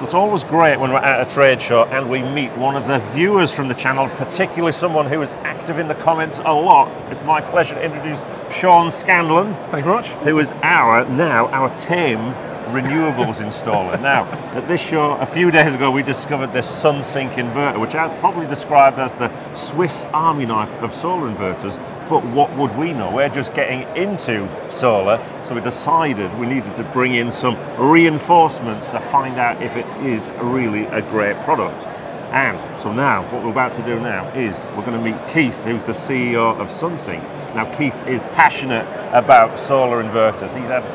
So it's always great when we're at a trade show and we meet one of the viewers from the channel, particularly someone who is active in the comments a lot. It's my pleasure to introduce Sean Scanlan. Thank you very much. Who is our tame renewables installer. Now, at this show, a few days ago, we discovered this SunSynk inverter, which I'd probably describe as the Swiss Army knife of solar inverters. But what would we know? We're just getting into solar, so we decided we needed to bring in some reinforcements to find out if it is really a great product. And so now, what we're about to do now is we're going to meet Keith, who's the CEO of SunSynk. Now, Keith is passionate about solar inverters. He's had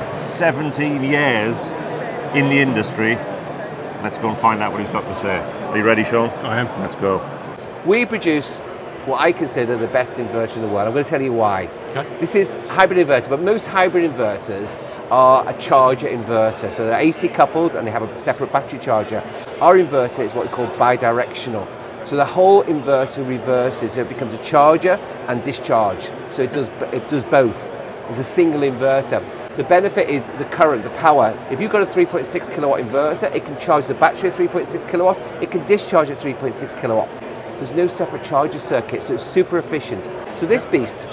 17 years in the industry. Let's go and find out what he's got to say. Are you ready, Sean? I am. Let's go. We produce what I consider the best inverter in the world. I'm going to tell you why. Okay. This is hybrid inverter, but most hybrid inverters are a charger inverter. So they're AC coupled and they have a separate battery charger. Our inverter is what we call bidirectional. So the whole inverter reverses, so it becomes a charger and discharge. So it does both. It's a single inverter. The benefit is the current, the power. If you've got a 3.6 kilowatt inverter, it can charge the battery at 3.6 kilowatt, it can discharge at 3.6 kilowatt. There's no separate charger circuit, so it's super efficient. So this beast,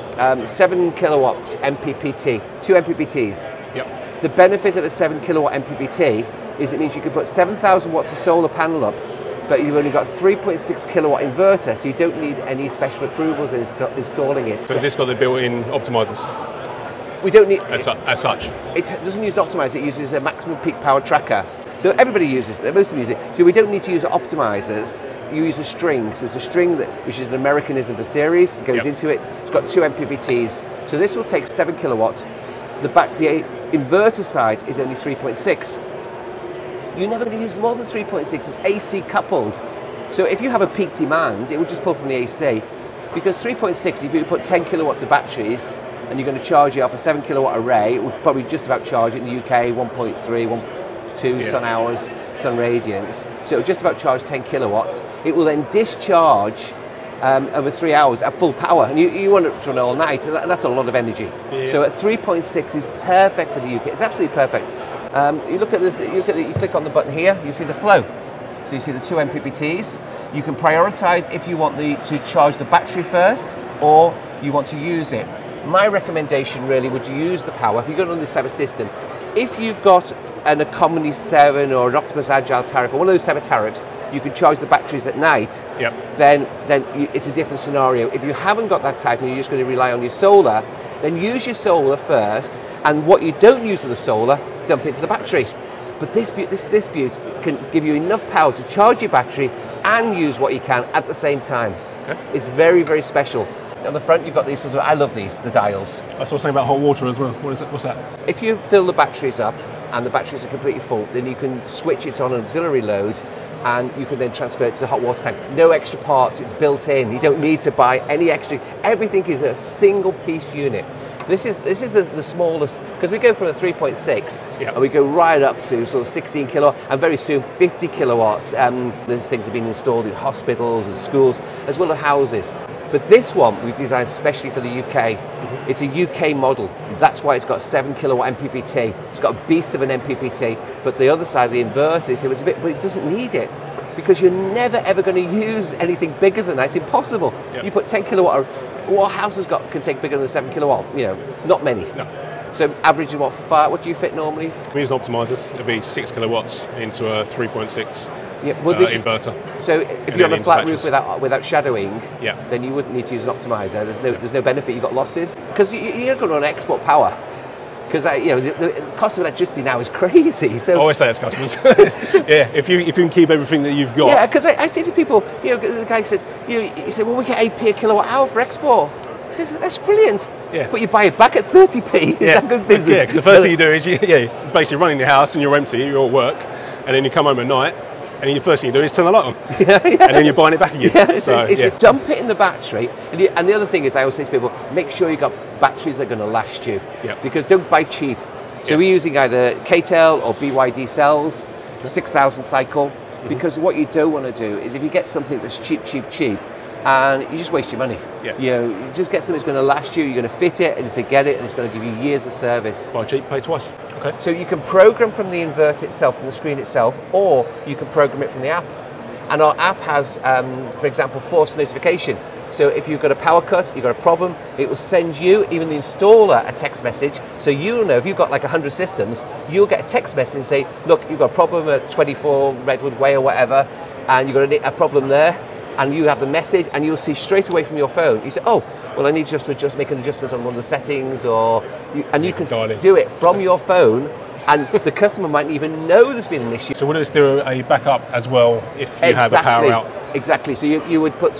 7 kilowatt MPPT, 2 MPPTs. Yep. The benefit of a 7 kilowatt MPPT is it means you can put 7,000 watts of solar panel up, but you've only got 3.6 kilowatt inverter, so you don't need any special approvals in installing it. So has this got the built-in optimizers? We don't need as such. It doesn't use an optimizer, it uses a maximum peak power tracker. So everybody uses it, most of them use it. So we don't need to use optimizers. You use a string. So it's a string which is an Americanism for series. It goes into it. It's got 2 MPPTs. So this will take 7 kilowatt. The inverter side is only 3.6. You're never going to use more than 3.6. It's AC coupled. So if you have a peak demand, it will just pull from the AC. Because 3.6, if you put 10 kilowatts of batteries and you're going to charge it off a 7 kilowatt array, it would probably just about charge it in the UK 1.3, 1.2 sun hours, sun radiance. So it will just about charge 10 kilowatts. It will then discharge over 3 hours at full power, and you want it to run all night, and that's a lot of energy. Yeah. So at 3.6 is perfect for the UK. It's absolutely perfect. You click on the button here, you see the flow. So you see the 2 MPPTs. You can prioritize if you want to charge the battery first, or you want to use it. My recommendation really would use the power if you're going on this type of system. If you've got an Economy 7 or an Optimus Agile tariff, or one of those type of tariffs, you can charge the batteries at night. Yep. Then it's a different scenario. If you haven't got that type and you're just going to rely on your solar, then use your solar first, and what you don't use of the solar, dump it into the battery. But this beaut can give you enough power to charge your battery and use what you can at the same time. Okay. It's very, very special. On the front, you've got these sort of, I love these, the dials. I saw something about hot water as well. What is it? What's that? If you fill the batteries up and the batteries are completely full, then you can switch it on an auxiliary load and you can then transfer it to the hot water tank. No extra parts, it's built in. You don't need to buy any extra. Everything is a single piece unit. So this is the smallest, because we go from a 3.6 and we go right up to sort of 16 kilowatt, and very soon 50 kilowatts. These things have been installed in hospitals and schools, as well as houses. But this one we've designed especially for the UK. It's a UK model. That's why it's got 7 kilowatt MPPT. It's got a beast of an MPPT, but the other side of the inverter, so it's a bit, but it doesn't need it, because you're never ever going to use anything bigger than that. It's impossible. You put 10 kilowatt, what house has got can take bigger than 7 kilowatt? You know, not many. No. So averaging what do you fit normally? We use optimizers. It'll be 6 kilowatts into a 3.6 inverter. So if you're on a flat roof without shadowing, then you wouldn't need to use an optimizer. There's no benefit. You've got losses because you're going to run export power. Because the cost of electricity now is crazy. So I always say that to customers. If you can keep everything that you've got. Yeah, because I say to people, the guy said, he said, well, we get 8p a kilowatt hour for export. I said, that's brilliant. Yeah. But you buy it back at 30p. Is that good business? Yeah, because the first thing you do is you basically running your house and you're empty, you're at work, and then you come home at night, and then the first thing you do is turn the light on. And then you're buying it back again. Dump it in the battery. And the other thing is, I always say to people, make sure you've got batteries that are going to last you. Because don't buy cheap. So we're using either KTEL or BYD cells, 6,000 cycle, because what you don't want to do is if you get something that's cheap, and you just waste your money. Yeah. You know, you just get something that's going to last you. You're going to fit it and forget it, and it's going to give you years of service. Buy cheap, pay twice. Okay. So you can program from the inverter itself, from the screen itself, or you can program it from the app. And our app has, for example, force notification. So if you've got a power cut, you've got a problem, it will send you, even the installer, a text message. So you'll know, if you've got like 100 systems, you'll get a text message and say, look, you've got a problem at 24 Redwood Way or whatever, and you've got a problem there, and you have the message, and you'll see straight away from your phone. You say, oh, well, I need just to make an adjustment on one of the settings, and you can do it from your phone, and the customer might even know there's been an issue. So would it do a backup as well if you have a power out? Exactly. So you would put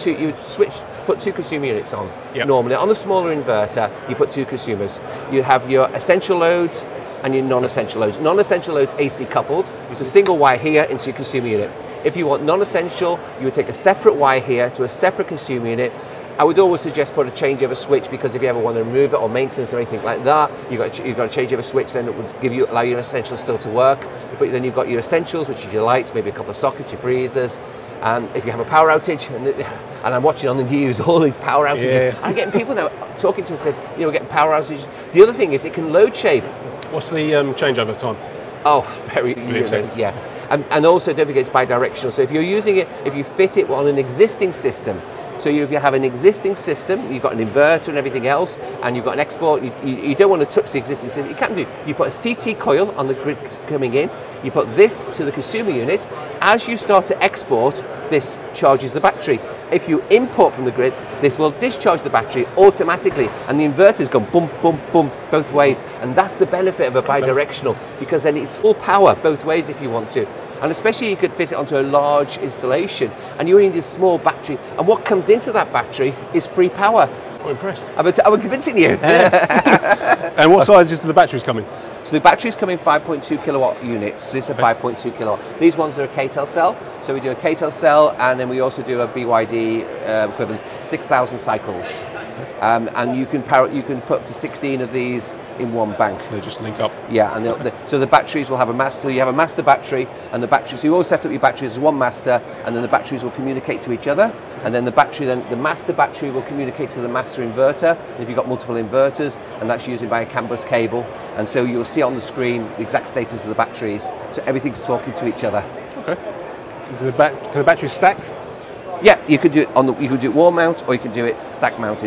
two consumer units on. Yep. Normally on a smaller inverter, you put two consumers. You have your essential loads and your non-essential loads. Non-essential loads AC coupled. It's a single wire here into your consumer unit. If you want non-essential, you would take a separate wire here to a separate consumer unit. I would always suggest put a changeover switch, because if you ever want to remove it or maintenance or anything like that, you've got a changeover switch, then it would allow your essentials still to work. But then you've got your essentials, which is your lights, maybe a couple of sockets, your freezers. If you have a power outage, and I'm watching on the news all these power outages, I'm getting people now talking to us said, you know, we're getting power outages. The other thing is it can load shave. What's the changeover time? Oh, very, yeah. And also don't forget it's bi-directional. So if you're using it, if you fit it on an existing system, so if you have an existing system, you've got an inverter and everything else, and you've got an export, you don't want to touch the existing system, you can do. You put a CT coil on the grid coming in, you put this to the consumer unit. As you start to export, this charges the battery. If you import from the grid, this will discharge the battery automatically, and the inverter's gone boom, boom, boom, both ways. And that's the benefit of a bi-directional, because then it's full power both ways if you want to. And especially you could fit it onto a large installation, and you only need a small battery, and what comes into that battery is free power. I'm impressed. I'm convincing you. And what sizes do the batteries come in? So the batteries come in 5.2 kilowatt units. This is a 5.2 kilowatt. These ones are a KTEL cell. So we do a KTEL cell, and then we also do a BYD equivalent, 6,000 cycles. And you can put up to 16 of these in one bank. They just link up. Yeah, and so the batteries will have a master. So you have a master battery, and the batteries. So you always set up your batteries as one master, and then the batteries will communicate to each other. And then the master battery will communicate to the master inverter. And if you've got multiple inverters, and that's usually by a CAN bus cable. And so you'll see on the screen the exact status of the batteries. So everything's talking to each other. Okay. Can the batteries stack? Yeah, you could do it you could do it wall mount, or you can do it stack mounted.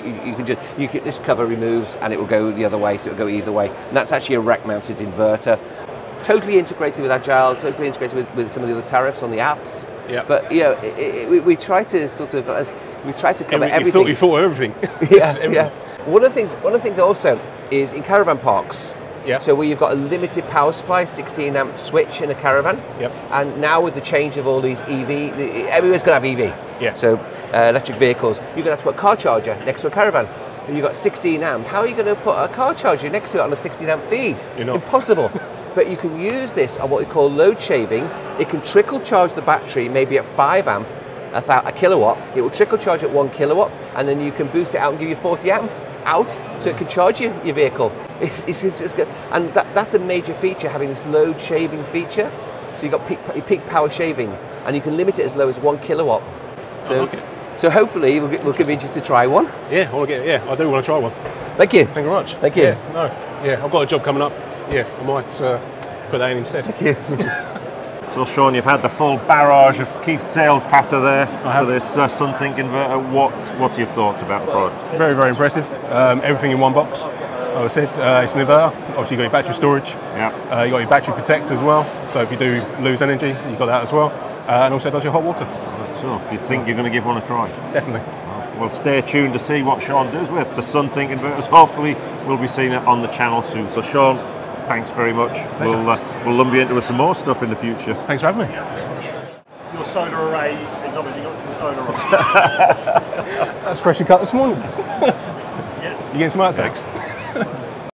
This cover removes and it will go the other way, so it will go either way. And that's actually a rack mounted inverter. Totally integrated with Agile, totally integrated with some of the other tariffs on the apps. Yeah. But you know, we try to sort of cover everything. You thought of everything. Yeah, everything. Yeah. One of the things also is in caravan parks. Yeah. So where you've got a limited power supply, 16 amp switch in a caravan. Yep. And now with the change of all these EV, everywhere's going to have EV. Yeah. So electric vehicles, you're going to have to put a car charger next to a caravan. And you've got 16 amp. How are you going to put a car charger next to it on a 16 amp feed? You're not. Impossible. But you can use this on what we call load shaving. It can trickle charge the battery maybe at 5 amp, a kilowatt. It will trickle charge at 1 kilowatt, and then you can boost it out and give you 40 amp out, so it can charge your vehicle. It's good. And that's a major feature, having this load shaving feature. So you've got peak power shaving, and you can limit it as low as 1 kilowatt. So, so hopefully we'll convince you to try one. Yeah, I do want to try one. Thank you. Thank you very much. Thank you. Yeah, I've got a job coming up. Yeah, I might put that in instead. Thank you. So Sean, you've had the full barrage of Keith's sales patter there for this SunSynk inverter. What's your thoughts about the product? Very, very impressive. Everything in one box. Like I said, it's an inverter. Obviously, you've got your battery storage. Yeah. You've got your battery protect as well. So if you do lose energy, you've got that as well. And also does your hot water. So, do you think you're going to give one a try? Definitely. Well, stay tuned to see what Sean does with the SunSynk inverters. Hopefully, we'll be seeing it on the channel soon. So, Sean, thanks very much. We'll lump you into with some more stuff in the future. Thanks for having me. Your solar array has obviously got some solar on it. That's freshly cut this morning. Yeah. You getting some outtakes?